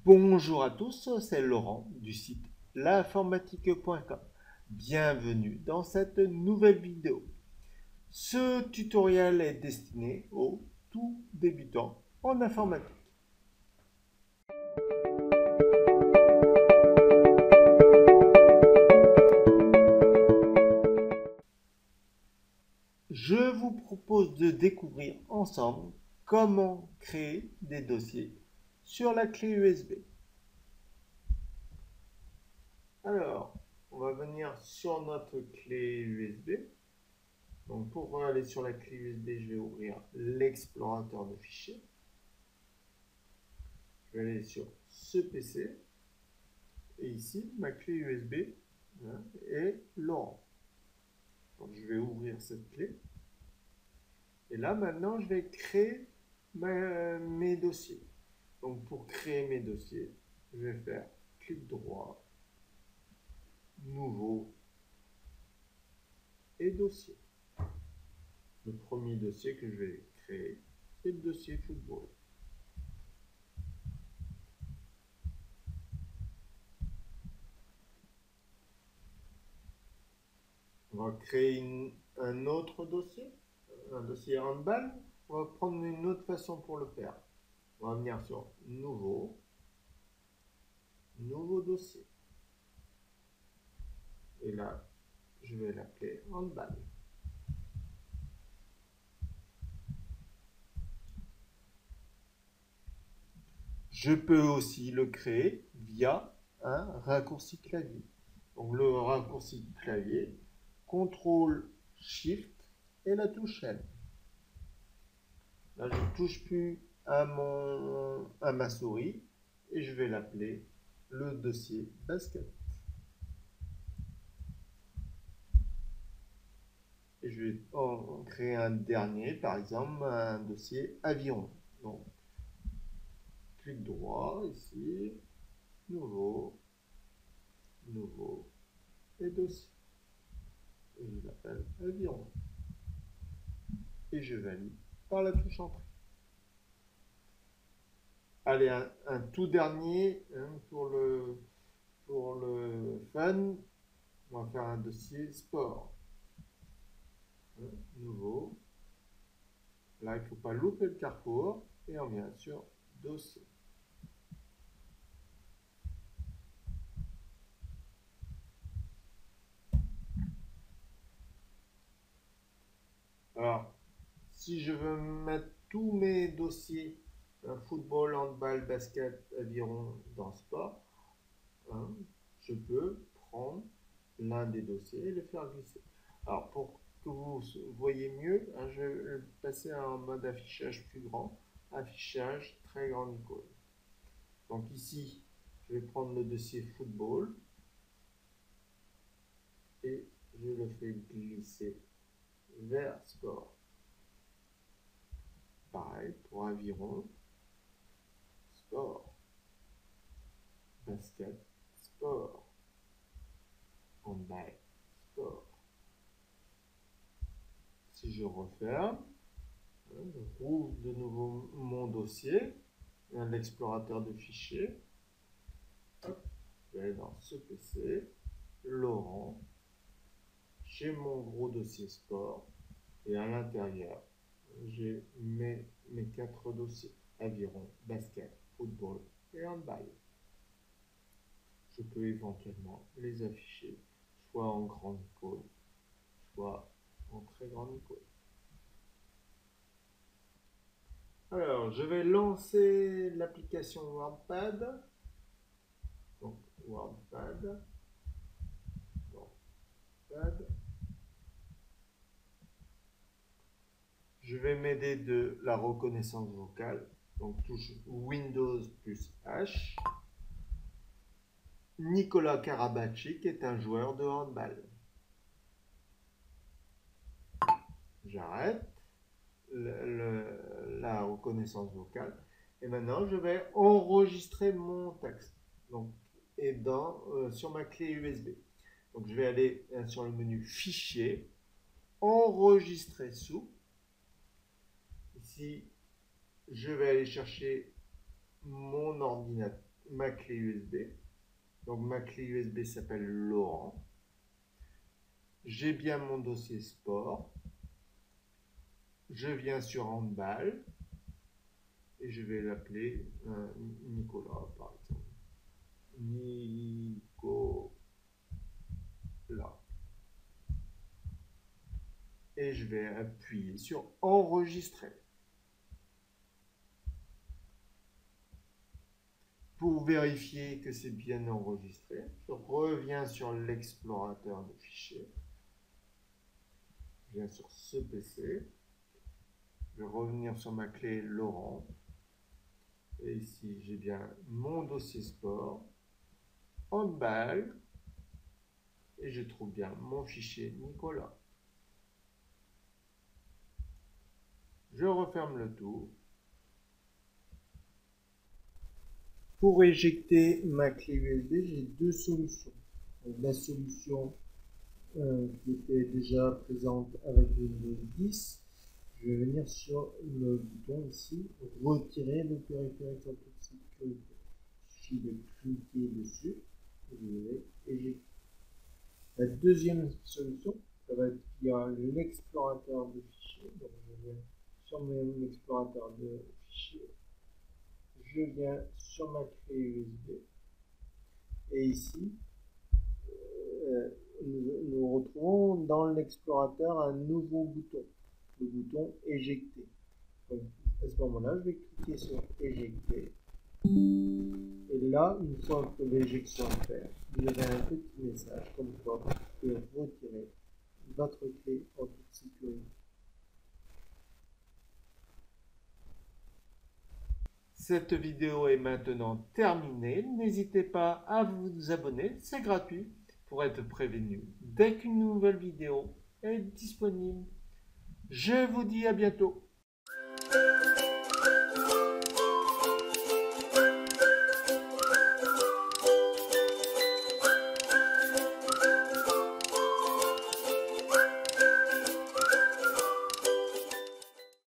Bonjour à tous, c'est Laurent du site l'informatique.com. Bienvenue dans cette nouvelle vidéo. Ce tutoriel est destiné aux tout débutants en informatique. Je vous propose de découvrir ensemble comment créer des dossiers sur la clé USB. Alors, on va venir sur notre clé USB. Donc pour aller sur la clé USB, je vais ouvrir l'explorateur de fichiers. Je vais aller sur ce PC. Et ici, ma clé USB est Laurent. Donc je vais ouvrir cette clé. Et là, maintenant, je vais créer mes dossiers. Donc pour créer mes dossiers, je vais faire clic droit, nouveau et dossier. Le premier dossier que je vais créer, c'est le dossier football. On va créer un autre dossier, un dossier handball. On va prendre une autre façon pour le faire. On va venir sur nouveau, nouveau dossier. Et là, je vais l'appeler handball. Je peux aussi le créer via un raccourci clavier. Donc le raccourci clavier, CTRL SHIFT et la touche L. Là, je ne touche plus à ma souris et je vais l'appeler le dossier basket. Et je vais en créer un dernier, par exemple un dossier aviron. Donc, clic droit ici, nouveau, nouveau et dossier. Et je l'appelle aviron. Et je valide par la touche entrée. Allez, un tout dernier pour le fun. On va faire un dossier sport. Nouveau. Là, il ne faut pas louper le carrefour. Et on vient sur dossier. Alors, si je veux mettre tous mes dossiers, football, handball, basket, aviron, dans sport, je peux prendre l'un des dossiers et le faire glisser. Alors, pour que vous voyez mieux, je vais passer en mode affichage plus grand, affichage très grande icône. Donc ici, je vais prendre le dossier football et je le fais glisser vers sport. Pareil pour aviron, sport, basket, sport, handball, sport. Si je referme, je rouvre de nouveau mon dossier, l'explorateur de fichiers. Je vais aller dans ce PC, Laurent, j'ai mon gros dossier sport et à l'intérieur, j'ai mes 4 dossiers, aviron, basket, football et handball. Je peux éventuellement les afficher soit en grande icône, soit en très grande icône. Alors, je vais lancer l'application WordPad. Donc, WordPad. Je vais m'aider de la reconnaissance vocale. Donc, touche Windows plus H. Nicolas Karabatic est un joueur de handball. J'arrête la reconnaissance vocale. Et maintenant, je vais enregistrer mon texte. Donc, et sur ma clé USB. Donc, je vais aller sur le menu Fichier, Enregistrer sous. Ici, je vais aller chercher mon ordinateur, ma clé USB. Donc ma clé USB s'appelle Laurent. J'ai bien mon dossier sport. Je viens sur Handball et je vais l'appeler Nicolas par exemple. Nicolas. Et je vais appuyer sur enregistrer. Pour vérifier que c'est bien enregistré, je reviens sur l'explorateur de fichiers. Je viens sur ce PC. Je vais revenir sur ma clé Laurent. Et ici, j'ai bien mon dossier sport, Handball, et je trouve bien mon fichier Nicolas. Je referme le tout. Pour éjecter ma clé USB, j'ai deux solutions. Donc, la solution qui était déjà présente avec Windows 10, je vais venir sur le bouton ici, retirer le périphérique en toute sécurité. Il suffit de cliquer dessus et je vais éjecter. La deuxième solution, ça va être via l'explorateur de fichiers. Donc je viens sur mon explorateur de fichiers, je viens sur ma clé USB et ici nous retrouvons dans l'explorateur un nouveau bouton, le bouton éjecter. Donc à ce moment-là, je vais cliquer sur éjecter. Et là, une fois que l'éjection est faite, vous avez un petit message comme quoi vous pouvez retirer votre clé en toute sécurité. Cette vidéo est maintenant terminée. N'hésitez pas à vous abonner, c'est gratuit, pour être prévenu dès qu'une nouvelle vidéo est disponible. Je vous dis à bientôt.